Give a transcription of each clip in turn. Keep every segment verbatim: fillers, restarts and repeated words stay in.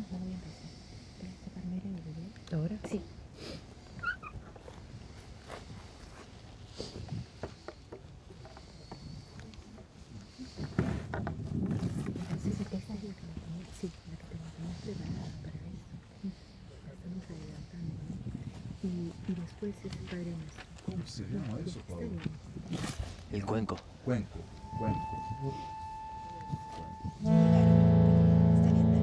ya voy a empezar. ¿Puedes sacarme el video? ¿Ahora? Sí. Entonces esa es la que me tenía, sí, la que te tenías preparada para esto. La estamos adelantando, ¿no? Y, y después es el Padre Nuestro. ¿Cómo se llama eso, Está Pablo? bien. El cuenco. Cuenco, cuenco. Está bien, dale, dale.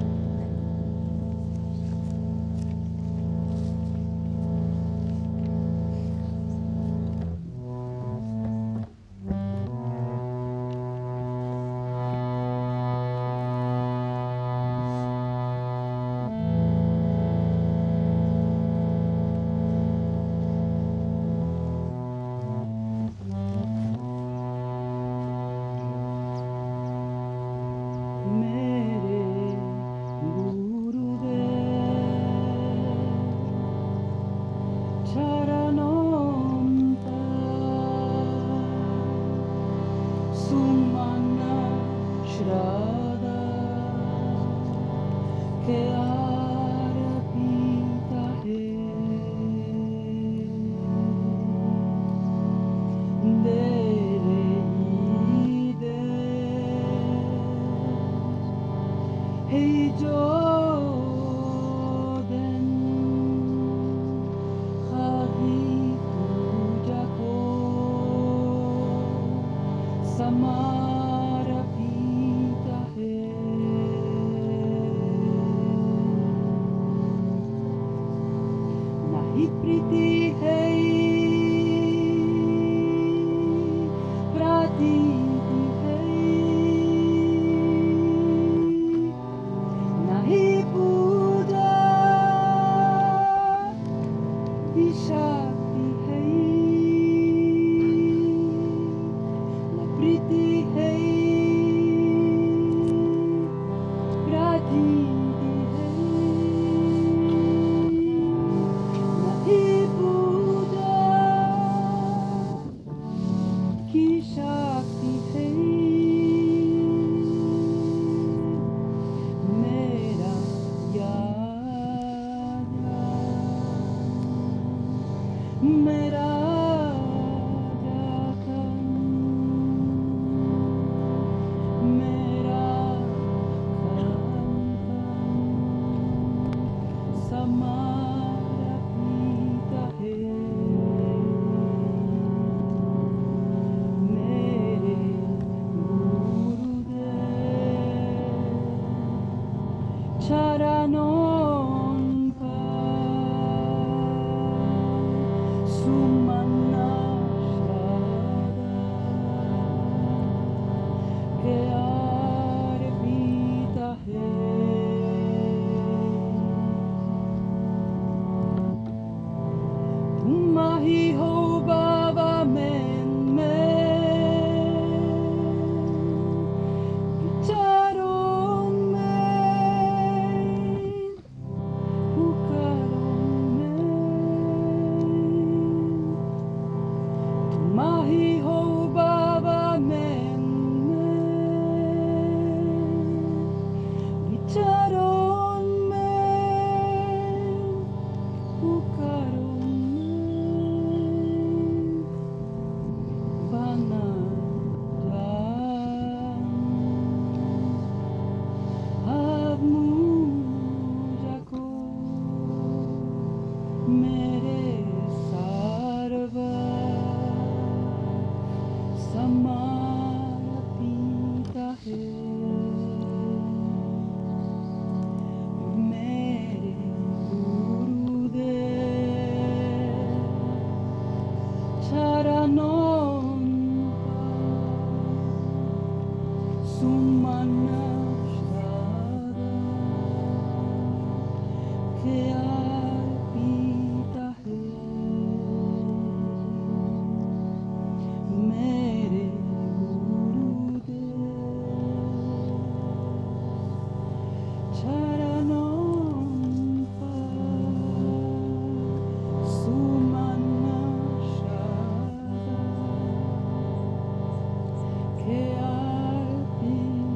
Che arpita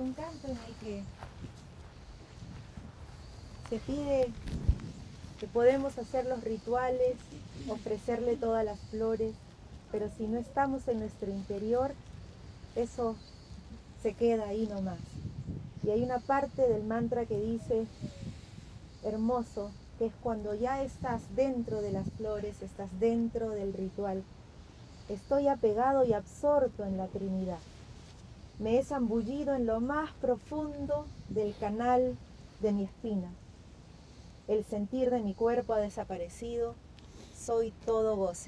un canto en el que se pide que podemos hacer los rituales, ofrecerle todas las flores, pero si no estamos en nuestro interior, eso se queda ahí nomás. Y hay una parte del mantra que dice, hermoso, que es cuando ya estás dentro de las flores, estás dentro del ritual. Estoy apegado y absorto en la Trinidad. Me he zambullido en lo más profundo del canal de mi espina. El sentir de mi cuerpo ha desaparecido. Soy todo goce.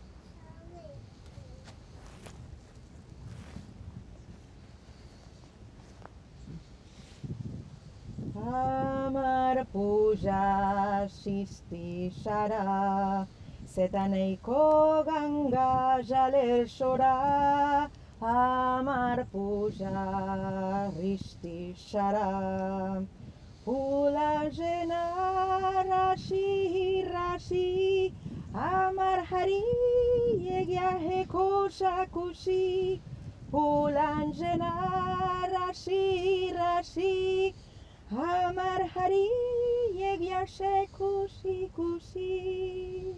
Amar puja shisti shara Setaneiko ganga jaler shora Amar puja rishti shara Pula jena rashi rashi Amar hari yegyahe kosha kushi Pula jena rashi rashi Amar hari yegyashe kushi kushi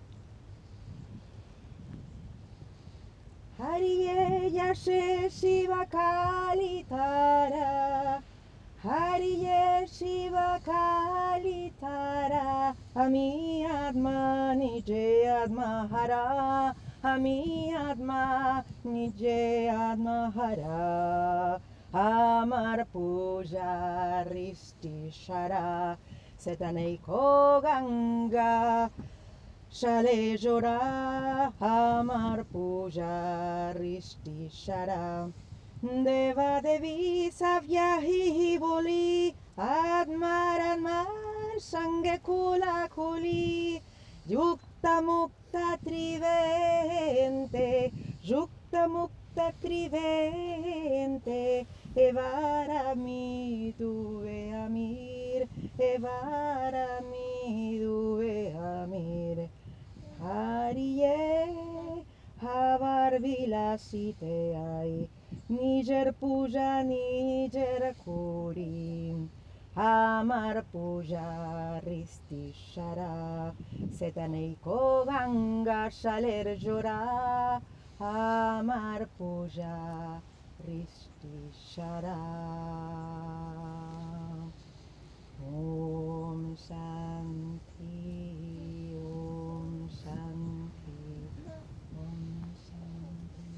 Hari yegyashe shiva kalitara Hari ye shiva kalitara Ami atma nije atma hara Ami atma nije atma hara Amar puja rishti shara Setaneiko ganga shale jora Amar puja rishti shara Deva devi savyahi boli Admar admar sange kula kuli Yukta mukta trivente Yukta mukta trivente Evara mi duve amir, evara mi duve amir. Hariye havar vilasite ai, niger puja niger kuri. Amar puja risti shara, setaneiko ganga shaler jora. Amar puja Rishti Shara. Om Shanti, Om Shanti, Om Shanti.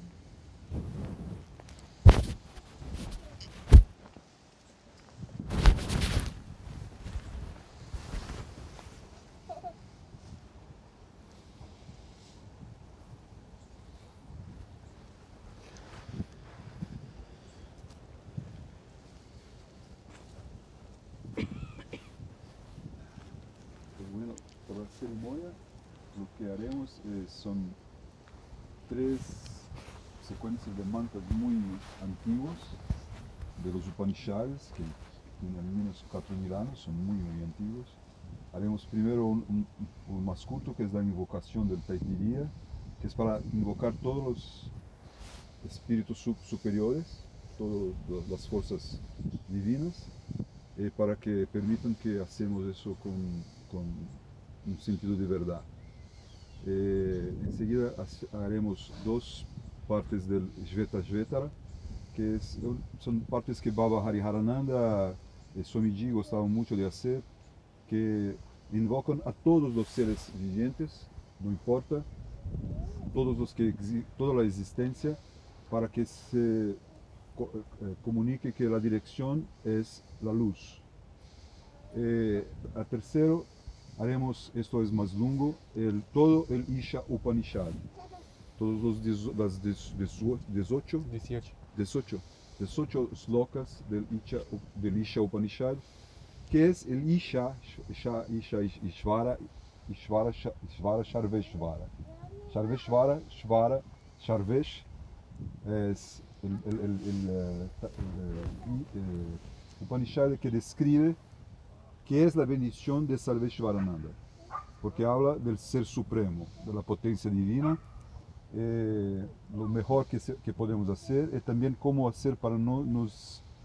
Bueno, para la ceremonia lo que haremos eh, son tres secuencias de mantras muy antiguos de los Upanishads, que tienen al menos cuatro mil años, son muy muy antiguos. Haremos primero un, un, un mascuto, que es la invocación del Taittiriya, que es para invocar todos los espíritus sub superiores, todas las fuerzas divinas, eh, para que permitan que hacemos eso con, con un sentido de verdad. Eh, enseguida haremos dos partes del Shveta-shvetara, que es, son partes que Baba Hariharananda y Swamiji gostaban mucho de hacer, que invocan a todos los seres vivientes, no importa, todos los que toda la existencia, para que se co eh, comunique que la dirección es la luz. Eh, a tercero haremos, esto es más lungo, el, todo el Isha Upanishad, todos los las dieciocho, dieciocho, dieciocho slokas del Isha, del Isha Upanishad, que es el Isha, Isha, Isha, Ishvara, Ishvara, Ishvara, Sharveshvara. Sharveshvara, Shvara, Sharvesh es el, el, el, el, el, el, el Upanishad que describe qué es la bendición de Sarveshvarananda, porque habla del Ser Supremo, de la potencia divina. Eh, lo mejor que, se, que podemos hacer es también cómo hacer para no nos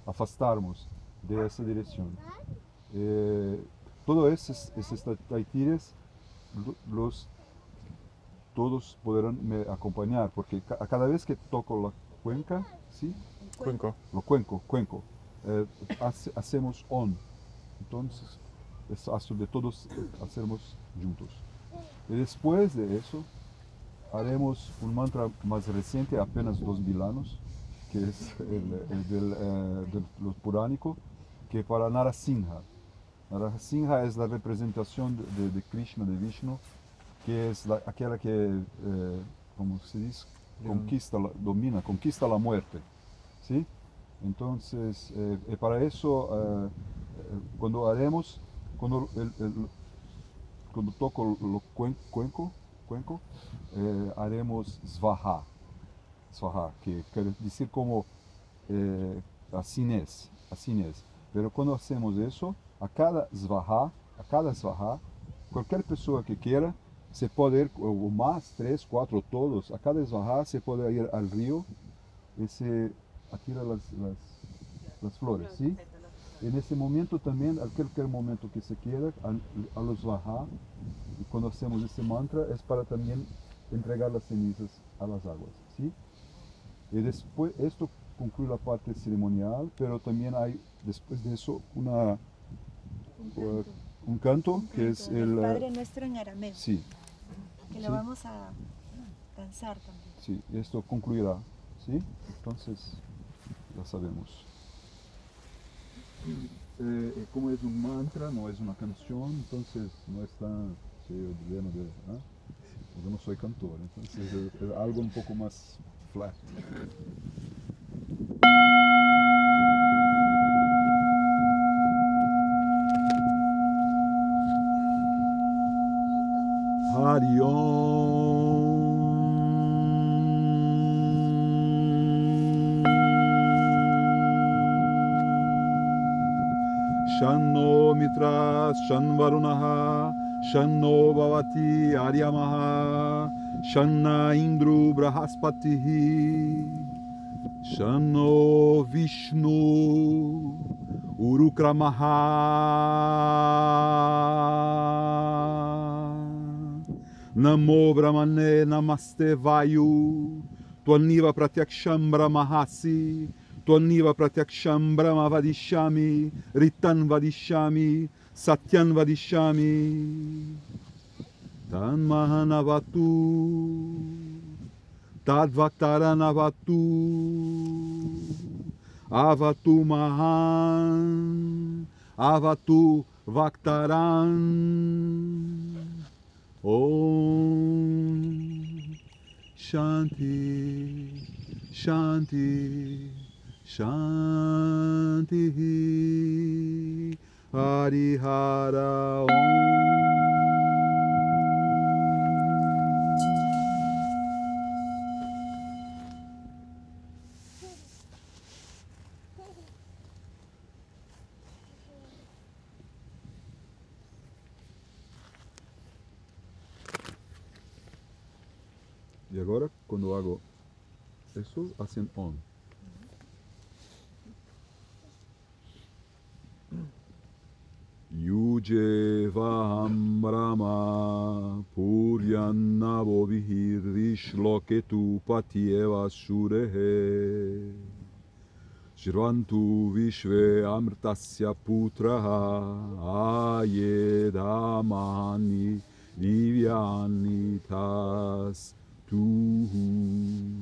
afastarnos de esa dirección. Eh, todos esos, esos taitires, los, todos podrán me acompañar, porque ca cada vez que toco la cuenca, ¿sí? Cuenco. Lo cuenco, cuenco, eh, hace, hacemos on. Entonces, es hasta de todos hacemos juntos. Y después de eso, haremos un mantra más reciente, apenas dos mil años, que es el, el del, eh, del los puránico, que para Narasimha. Narasimha es la representación de, de, de Krishna, de Vishnu, que es la, aquella que, eh, como se dice, conquista, la, domina, conquista la muerte. ¿Sí? Entonces, eh, y para eso, eh, cuando haremos, cuando, el, el, cuando toco lo cuen, cuenco, cuenco eh, haremos svaha, svaha, que quiere decir como eh, así es, así es. Pero cuando hacemos eso, a cada svaha, a cada svaha, cualquier persona que quiera, se puede ir, o más, tres, cuatro, todos, a cada svaha se puede ir al río y se atira las, las, las flores, ¿sí? En ese momento también, a cualquier momento que se quiera, a, a los svaha, y cuando hacemos ese mantra, es para también entregar las cenizas a las aguas, ¿sí? Y después, esto concluye la parte ceremonial, pero también hay, después de eso, una, Un canto, uh, un canto un que canto es del el... Padre Nuestro en arameo, Sí, que sí. lo vamos a danzar también. sí, esto concluirá, ¿sí? Entonces, ya sabemos. Eh, como es un mantra, no es una canción, entonces no está lleno de... ¿eh? Yo no soy cantor, entonces es, es algo un poco más flat. Hari Om. Shanno Mitras Shanvarunaha Shanno Bhavati Aryamaha Shanna Indru Brahaspatihi Shanno Vishnu Urukramaha Namo Brahmane Namaste Vayu Twaniva Pratyaksham Brahmahasi Twaniva Pratyaksham Brahma Vadishyami Ritan Vadishyami Satyan Vadishyami Tan Mahanavatu Tad Vaktaranavatu Avatu Mahan Avatu Vaktaran Om Shanti Shanti Shanti Harihara Om. Y ahora, cuando hago eso, hacen on. Yuje Vaham Brahma Puryannavo Vihirishloketu Patieva Shurehe Shrivantu Vishve Amrtasya Putraha Ayedamani Divyani Tas Tuhu.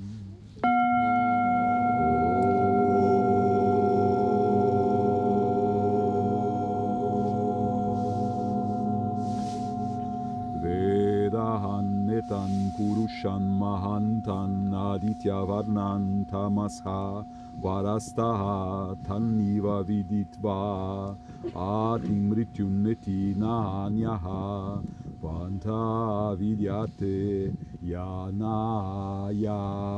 Vedahan Purushan Mahantan Aditya Varnan Tamasha Varastaha Taniva Viditva Atim Mrityunneti Nahanyaha Vanta Vidyate Yanaya.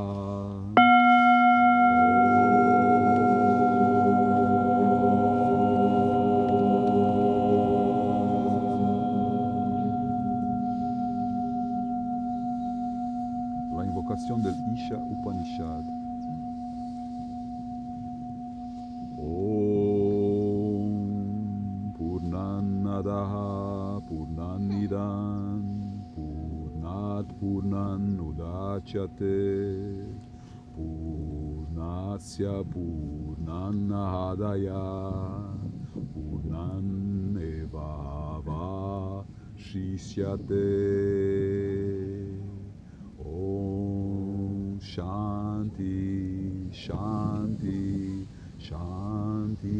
La invocación del Isha Upanishad. Oh. Purnanudachyate Purnasya Purnanahadaya Purnanevava Shishyate. Om Shanti Shanti Shanti.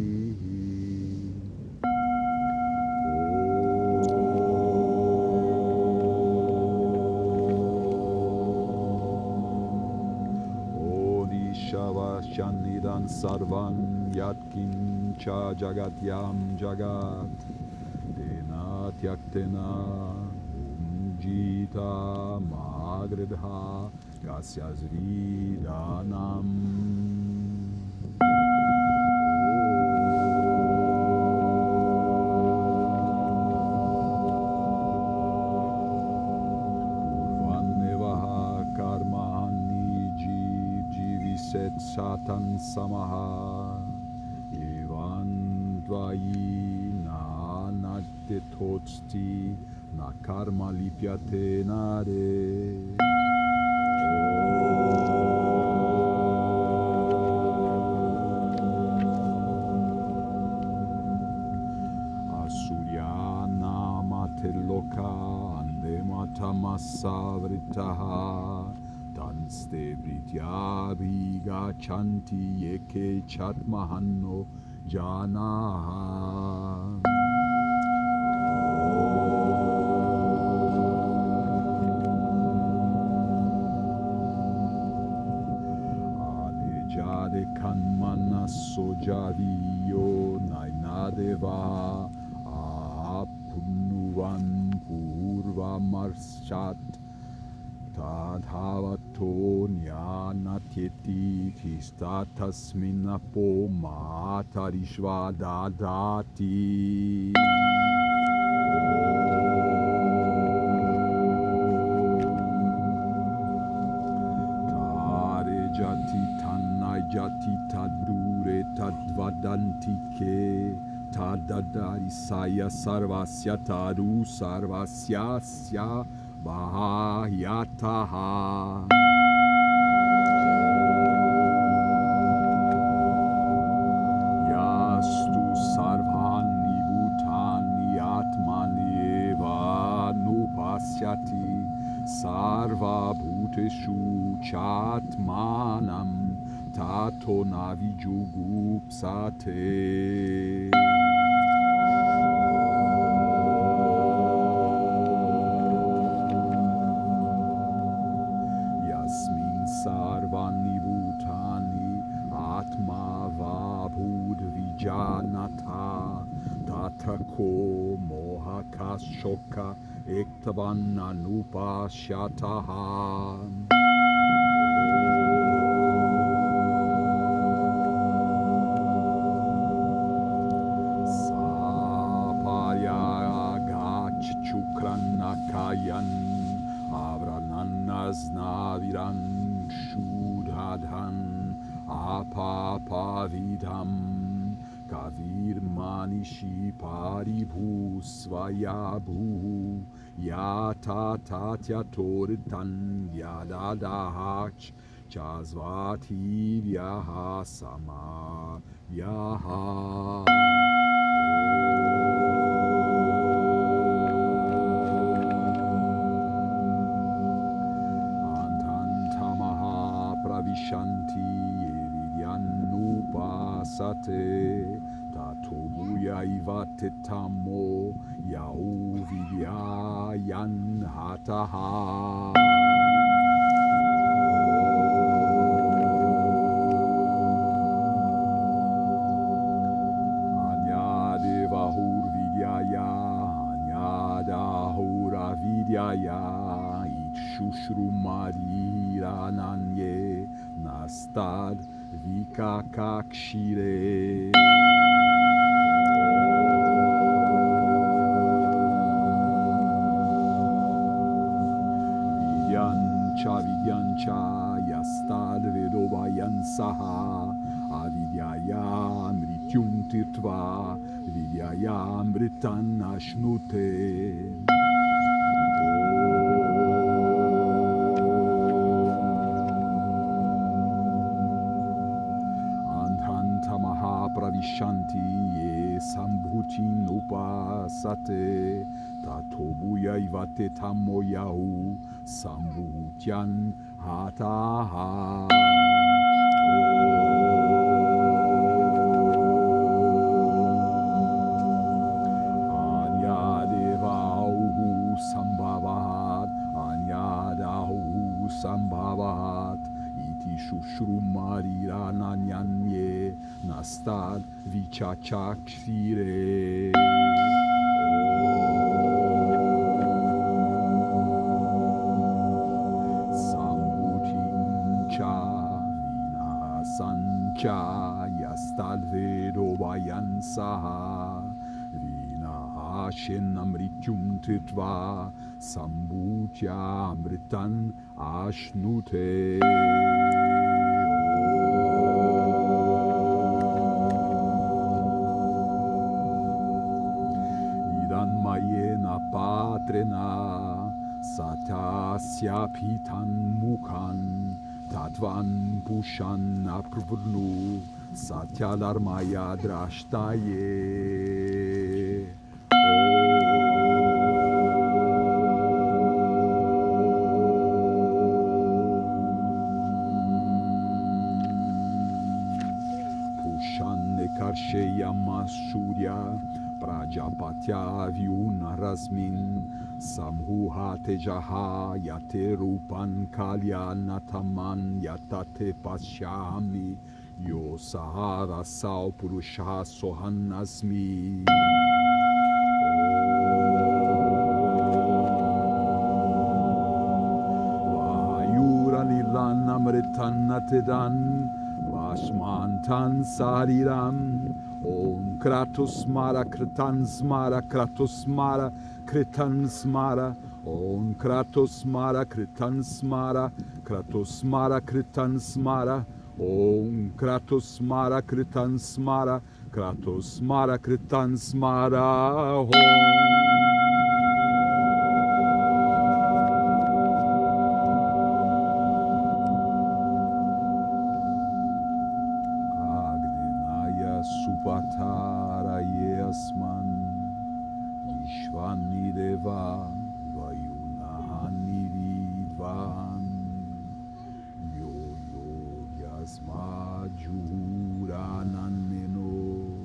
Shanidhan sarvan yatkincha jagatyam jagat tena tyaktena umjita magridha kasyazridanam. Satan samaha evan dvayi na nate totsti na karma lipyate nare. Asuryana mateloka andematama vritaha Tanste Brityabiga Chanti Yeke Chatmahanno Janaha. Ade Jade Kanmana Sojaviyo Nainadeva Apunuvan Purva Marshat Tadhavato Nyanatyeti Tistatasminapo Matarishva Dadati. Tare Jati Tanai Jati Tadure Tadvadantike Tadadari Saya Sarvasya Tadu Sarvasyasya Bahayataha. Yastu sarvani bhutani atmani eva nupasyati sarva bhuteshu chatmanam tato navijugupsate. Sarvani bhutani atma vabhud vijanata tatako mohakashoka ektavanna nupashyataha. Sapaya gach chukranakayan avranannaznaviran Shudhadhan apapavidham kavir manishi paribhu svayabhu yata tatya toritan yadadahach chazvati vyaha sama vyaha. Shanti evidyanupasate tatobuya ivate tamo yau vidyayan hataha. Anyadevahur vidyaya anyadahura vidyaya Shushrumadirānanye nastad vikakakshire. Vidyancha vidyancha yastad vedovayan saha avidyaya mrityum tirtva vidyaya mritan ashnute. Om Shanti ye Sambhutin upasate Tatobuya ivate tamoyahu Sambhutyan hataha. Anyadevauhu sambhavat Anyadahu sambhavat Iti shushrumariranyanye Nastad vichachakshire. Sambhutincha vinasancha Yastad vedovayansaha Vinahashenamrityum titva Sambhutya amritan ashnute. Idanmayena patrena satasya pitan mukhan Tatvan pushan aprvnu satyadarmaya drashtaye. Karsheyama Surya Prajapatya Vyuna Rasmin Samhuha Tejaha Yate Rupan Kalya Nataman Yatate Pashyami Yo Sahara Sao Purusha Sohanasmi. Vayura Nilanamritanatidan Vasmantan Sariram Om Kratos Mara Kritan Smara Kratos Mara Kritan Smara Om Kratos Mara Kritan Smara Kratos Mara Kritan Smara Om Kratos Mara Kritan Smara Kratos Mara Kritan Smara Om. Supatara yasman Ishvani deva Vayunahani vidvan Yo yo yasma juhurananeno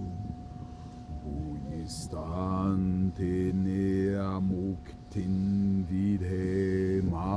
Bhuyistante neamuktin vidhema.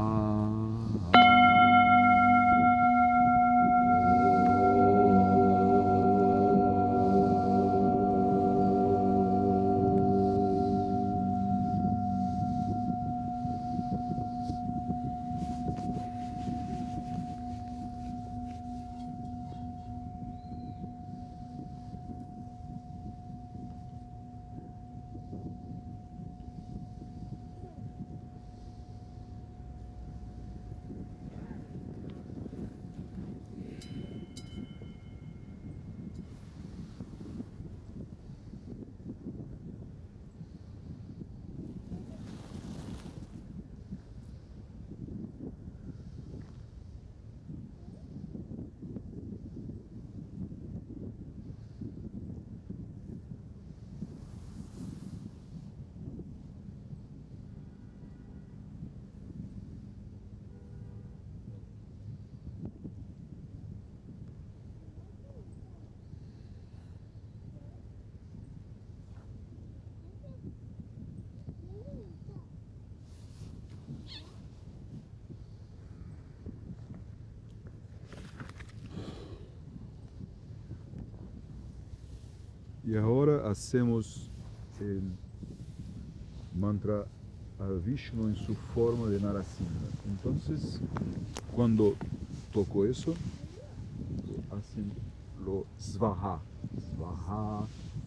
E agora hacemos el mantra a Vishnu en su forma de Narasimha. Entonces, cuando toco eso, hacen lo svaha, svaha,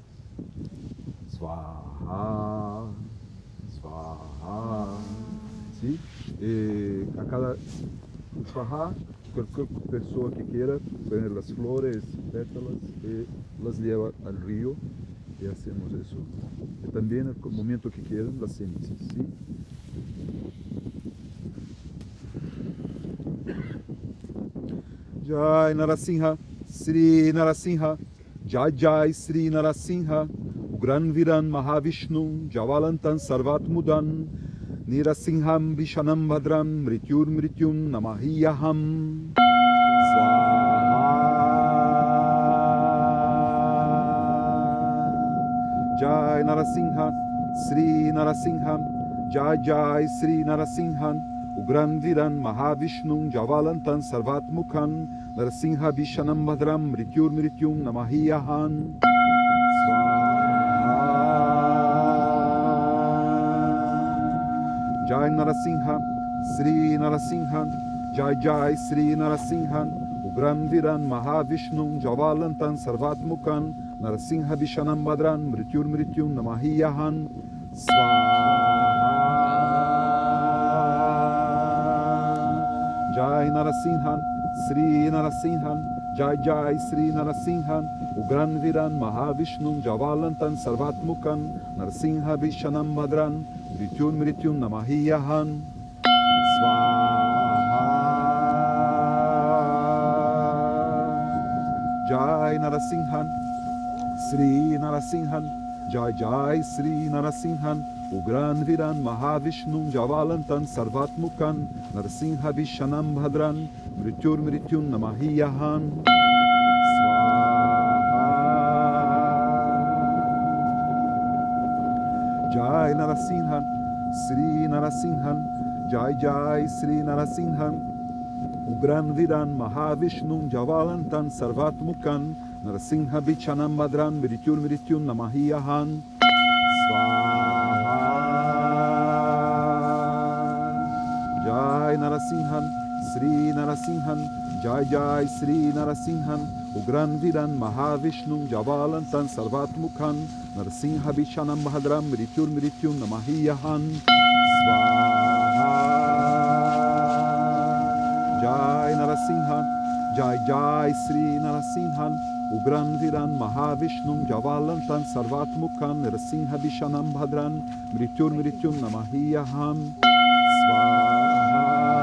svaha, svaha, ¿sí? Eh, a cada svaha, cualquier persona que quiera poner las flores, pétalas, eh, las lleva al río y hacemos eso. Y también al momento que quieran las cenizas, ¿sí? Jai Narasimha, Sri Narasimha, Jai Jai Sri Narasimha, Ugran Viran Mahavishnu, Javalantan Sarvatmudan, Nirasimham Vishanam Bhadram, Mrityur Mrityum Namahiyaham. Jai Narasimha, Sri Narasimha, Jai Jai Sri Narasimha, Ugran Viran Mahavishnu, Javalantan Sarvatmukhan, Narasimha Vishanam Bhadram, Mrityur Mrityum Namahiyahan. Jai Narasimha, Sri Narasimha, Jai Jai Sri Narasimha, Ugran Viran Mahavishnu, Javalantan Sarvatmukhan, Narasimha Vishanam Bhadran, Mrityur Mrityum Namahiyahan. Swaha. Jai Narasimha, Sri Narasimha, Jai Jai Sri Narasimha, Ugran Viran Mahavishnu, Javalantan Sarvatmukhan, Narasimha Vishanam Bhadran, Mrityur Mrityum Namahiyahan. Swaha. Jai Narasimha, Sri Narasimha, Jai Jai Sri Narasimha, Ugran Viran Mahavishnu, Javalantan Sarvatmukhan, Narasimha Vishanam Bhadran, Mrityur Mrityum Namahiyahan. Swaha. Jai Narasimha, Sri Narasimha, Jai Jai Sri Narasimha, Ugran Viran Mahavishnu, Javalantan Sarvatmukhan, Narasimha Vishanam Bhadran, Mrityur Mrityum Namahiyahan. Swaha. Jai Narasimha, Sri Narasimha, Jai Jai Sri Narasimha, Ugran Viran Mahavishnu, Javalantan Sarvatmukhan, Narasimha Vishanam Bhadran, Mrityur Mrityum Namahiyahan. Swaha. Jai Narasimha, Jai Jai Sri Narasimha, Ugran Viran Mahavishnu, Javalantan Sarvatmukhan, Narasimha Vishanam Bhadran, Mrityur Mrityum Namahiyahan. Swaha.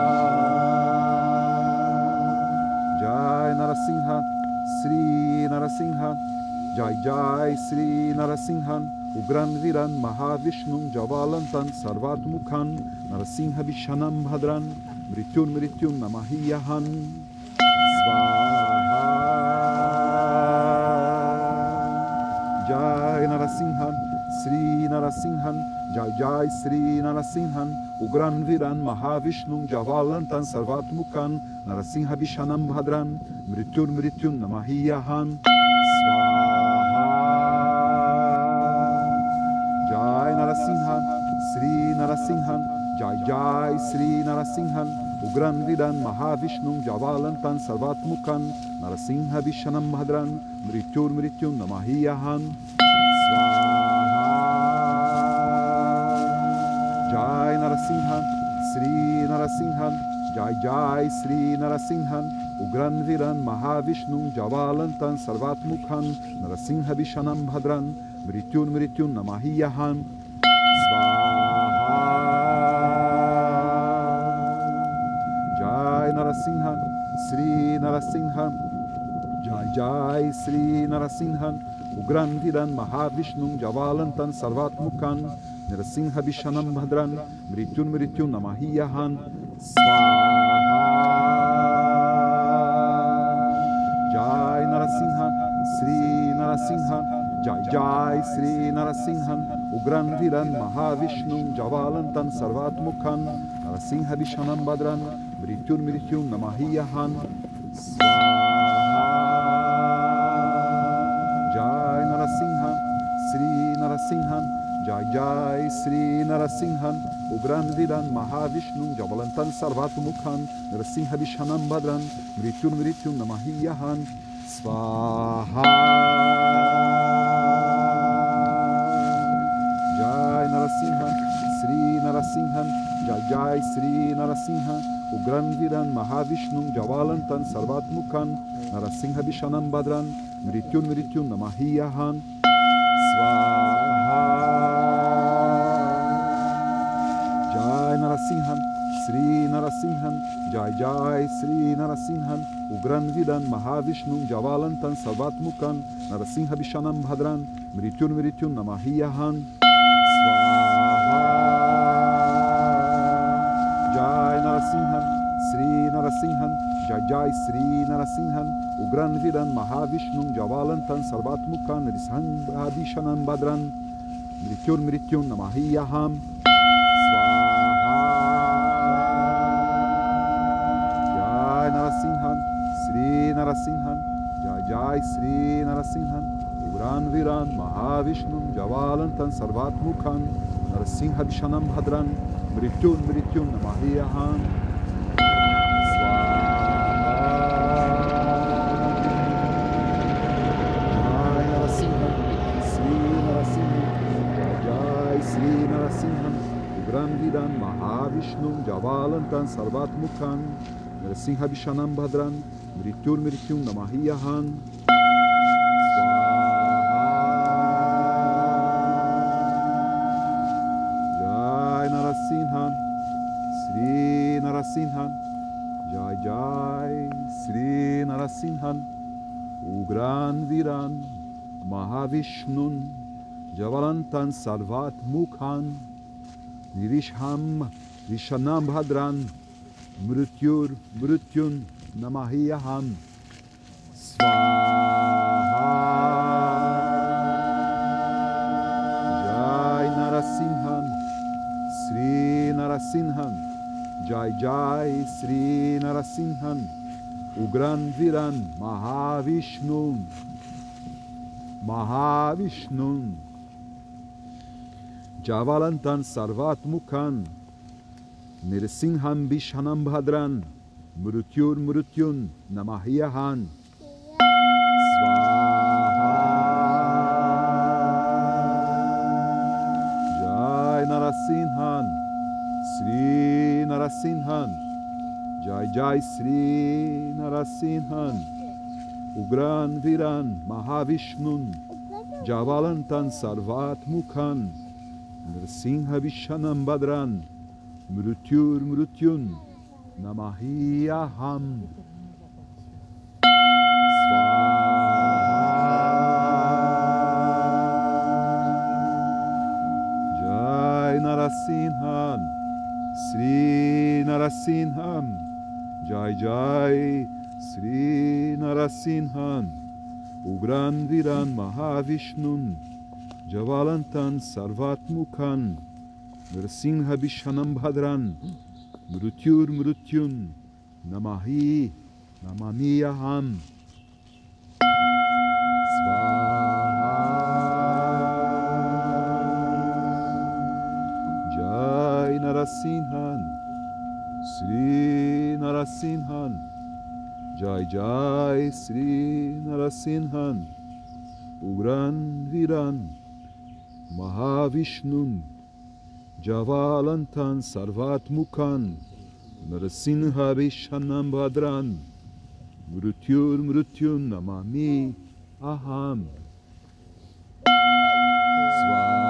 Jai Narasimha, Sri Narasimha, Jai Jai Sri Narasimha, Ugran Viran Mahavishnu, Javalantan Sarvatmukhan, Narasimha Vishanam Bhadran, Mrityur Mrityum Namahiyahan. Swaha. Jai Narasimha, Sri Narasimha, Jai Jai Sri Narasimha, Ugran Viran Mahavishnu, Javalantan Sarvatmukhan, Narasimha Vishanam Bhadran, Mrityur Mrityum Namahiyahan. Swaha. Jai Narasimha, Sri Narasimha, Jai Jai Sri Narasimha, Ugran Viran Mahavishnu, Javalantan Sarvatmukhan, Narasimha Vishanam Bhadran, Mrityur Mrityum Namahiyahan. Swaha. Jai Narasimha, Sri Narasimha, Jai Jai Sri Narasimha, Ugran Viran Mahavishnu, Javalantan Sarvatmukhan, Narasimha Vishanam Bhadran, Mrityur Mrityum Namahiyahan. Swaha. Jai Narasimha, Sri Narasimha, Jai Jai Sri Narasimha, Ugran Viran Mahavishnu, Javalantan Sarvatmukhan, Narasimha Vishanam Bhadran, Mrityur Mrityum Namahiyahan. Swaha. Jai Narasimha, Sri Narasimha, Jai Jai Sri Narasimha, Ugran Viran Mahavishnu, Javalantan Sarvatmukhan, Narasimha Vishanam Bhadran, Mrityur Mrityum Namahiyahan. Swaha. Jai Narasimha, Sri Narasimha, Jai Jai Sri Narasimha, Ugran Viran Mahavishnu, Javalantan Sarvatmukhan, Narasimha Vishanam Bhadran, Mrityur Mrityum Namahiyahan. Swaha. Jai Narasimha, Sri Narasimha, Jai Jai Sri Narasimha, Ugran Viran Mahavishnu, Javalantan Sarvatmukhan, Narasimha Vishanam Bhadran, Mrityur Mrityum Namahiyahan. Swaha. Jai Narasimha, Sri Narasimha, Jai Jai Sri Narasimhan, Ugran Vidan, Mahavishnu, Javalantan, Salvatmukan, Narasimha Vishanam Bhadran, Mrityun Mrityun Namahiyahan, Swaha. Jai Narasimhan, Sri Narasimhan, Jai Jai Sri Narasimhan, Ugran Vidan, Mahavishnu, Javalantan, Salvatmukan, Narasimha Vishanam Bhadran, Mrityun Mrityun Namahiyaham, Jai Narasimhan, Sri Narasimhan, Jai Jai Sri Narasimhan, Ugran Viran, Mahavishnu, Javalantan, Sarvatmukhan, Narasimha Vishanam Bhadran, Mrityun Mrityun Namahiyaham, Jai Narasimhan, Sri Narasimhan, Jai Jai Sri Narasimhan, Ugran Viran, Mahavishnu, Javalantan, Sarvatmukhan, Narasimha Vishanam Bhadran, Mrityur Mrityum Namahiyahan, Jai Narasimhan, Sri Narasimhan, Jai Jai Sri Narasimhan, Ugran Viran, Mahavishnun, Javalantan Sarvatmukhan, Nirishham Vishanam Bhadran, Mrityur Mrityun Namahiyaham, Swaha. Jai Narasimhan, Sri Narasimhan, Jai Jai Sri Narasimhan, Ugran Viran, Mahavishnun, Mahavishnun, Javalantan Sarvatmukhan, Nirsimham Vishanam Bhadran, Mrityur Mrityun Namahiyahan, Swaha. Jai Narasimhan, Sri Narasimhan, Jai Jai Sri Narasimhan, Ugran Viran, Mahavishnun, Javalantan Sarvatmukhan, Nirsimha Vishanam Bhadran, Mrityur Mrityun Namahiyaham, Swaha. Jai Narasimhan, Sri Narasimhan, Jai Jai Sri Narasimhan, Ugran Viran, Mahavishnun, Javalantan Sarvatmukhan, Narasimha Vishanam Bhadran, Mrityur Mrityun Namahi Namamiyaham, Swaha. Jai Narasimhan, Sri Narasimhan, Jai Jai Sri Narasimhan, Ugran Viran, Mahavishnun, Javalantan Sarvatmukhan, Narasimha Vishanam Bhadran, Mrityur Mrityun Namami Aham, Swaha.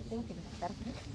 tengo que levantar.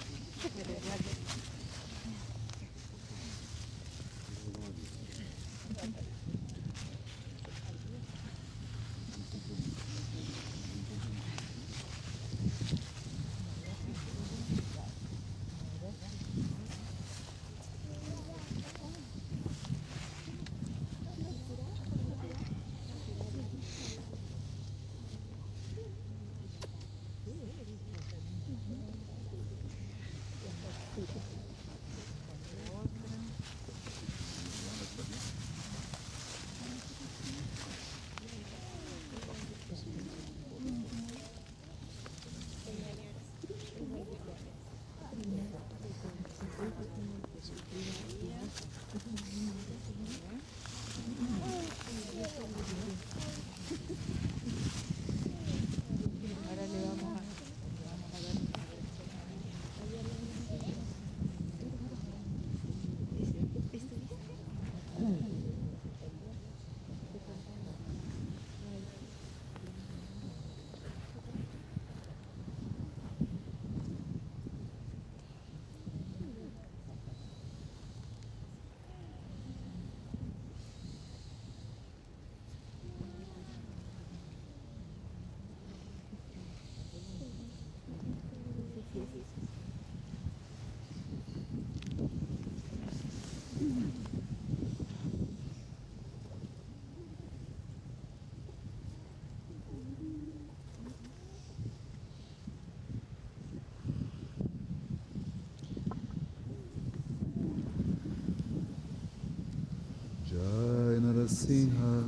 Jai Narasimha,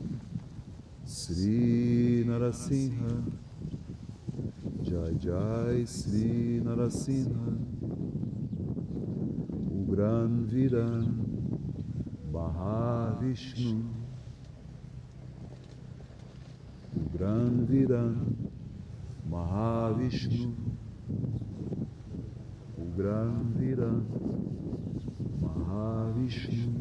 Sri Narasimha, Jai Jai Sri Narasimha, Ugran Viran, Mahavishnu, Ugran Viran, Mahavishnu, Ugran Viran, Mahavishnu,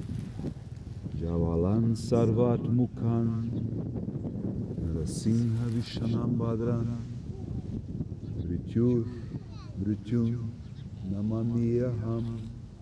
Javalan Sarvat Mukhan, Narasimha Vishanam Bhadran, Mrityur, Mrityur, Namamiyaham.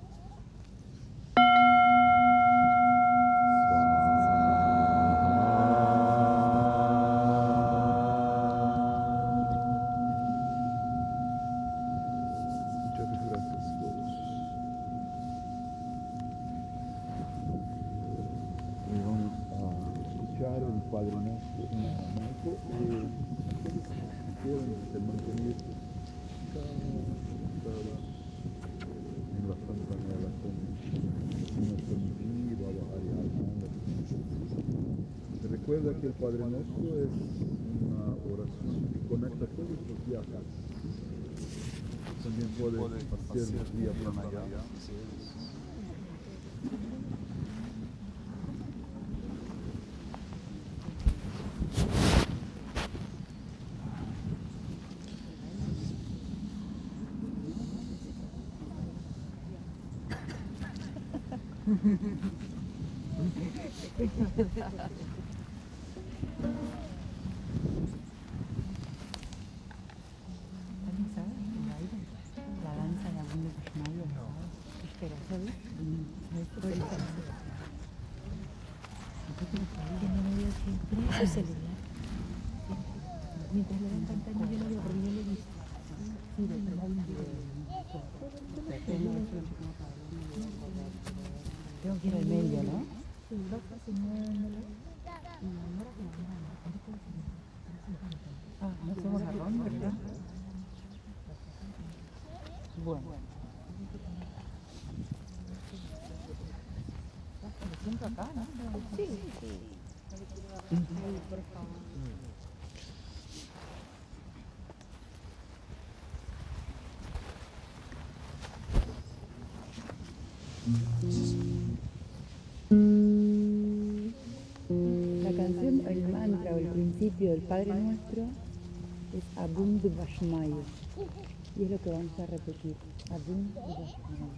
Recuerda que el Padre Nuestro es una oración que conecta todos los días. También puedes hacer los días pranayama. La danza de Abun de Vishmayo. Espera, ¿sabes? Que no me dio siempre su celular. Mientras le dan pantalla yo lo veo porque yo lo he visto. Sí, de tengo que ir al medio, ¿no? Sí, dos Ah, no somos a Ron, ¿verdad? Bueno. Me siento acá, ¿no? Sí, sí. Por favor. La canción, el mantra o el principio del Padre Nuestro es Abun de Vishmayo. Y es lo que vamos a repetir. Abun de Vishmayo.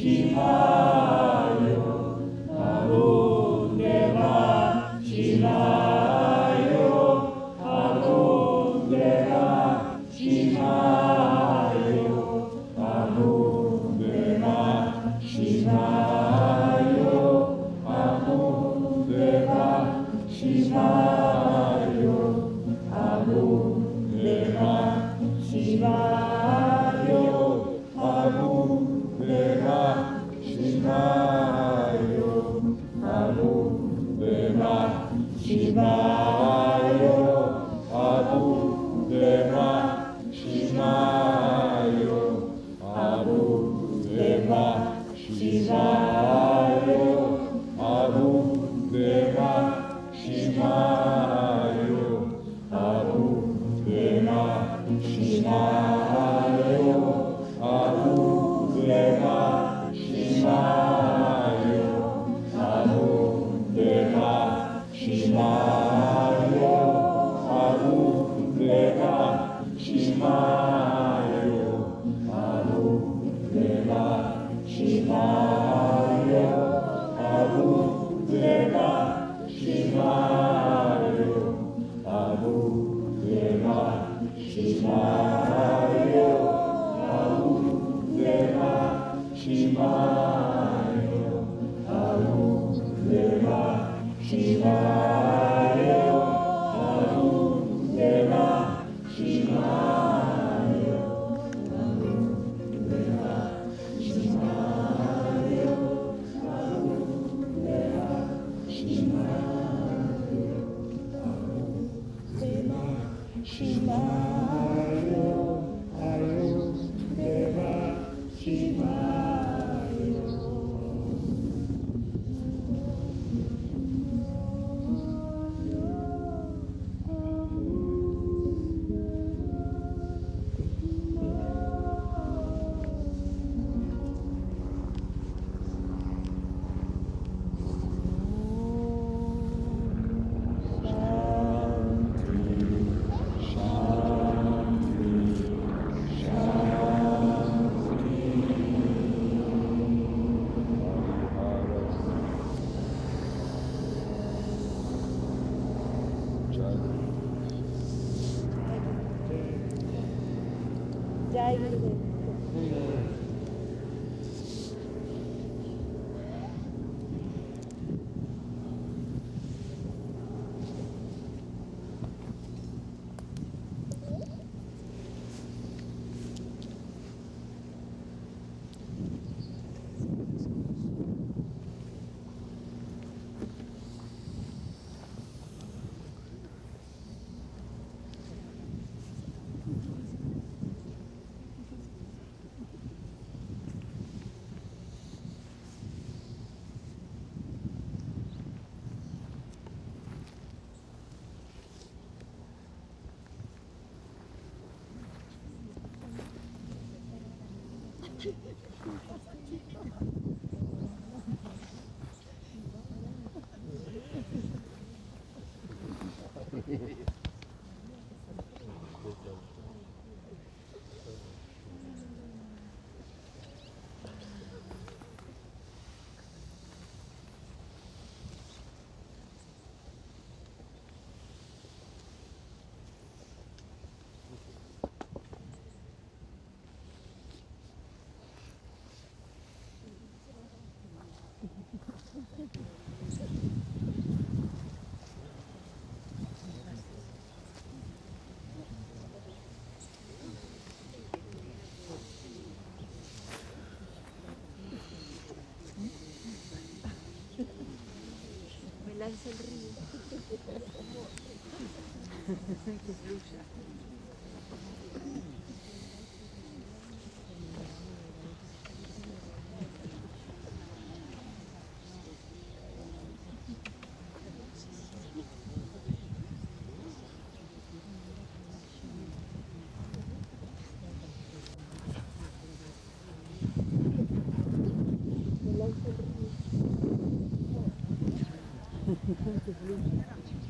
Jai Gurudev. lanza el río. Que fluya. Que fluya.